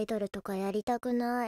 イドルとかやりたくない。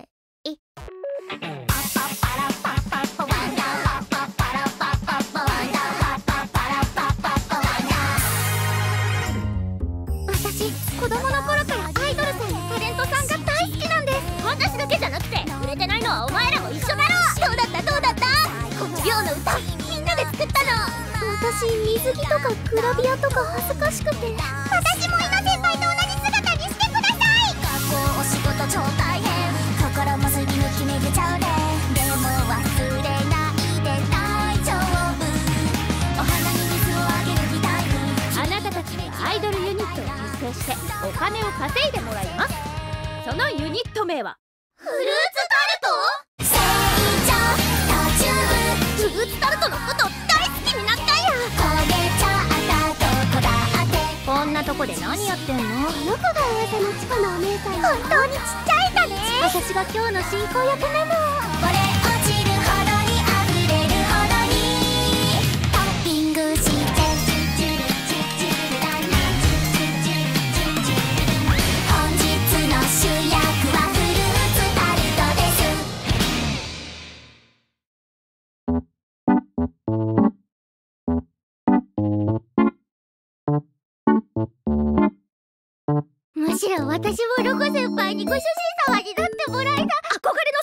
私、子供の頃からアイドルさんやタレントさんが大好きなんです。私だけじゃなくて売れてないのはお前らも一緒だろ。どうだったどうだった？この寮の歌みんなで作ったの。私、水着とかグラビアとか恥ずかしくて。私もイナ先輩と同じ姿にしてください。学校お仕事超大変、心もすりむきめぐちゃうね。でも忘れないで大丈夫、お花に水をあげるみたいに。 あなたたちにアイドルユニットを結成してお金を稼いでもらいます。そのユニット名はフルーツタルト？成長途中。フルーツタルトのこと大好きになったんや。焦げちゃったどこだって。 こんなとこで何やってんの？ この子が噂のチコのお姉さん。本当にちっちゃいんだね。私が今日の進行役なの。これ落ちるほどに溢れるほどにトッピングしてチュチュルチュチュルだな。本日の主役はフルーツタルトです。むしろ私もロコ先輩にご主人様になってもらいた。憧れの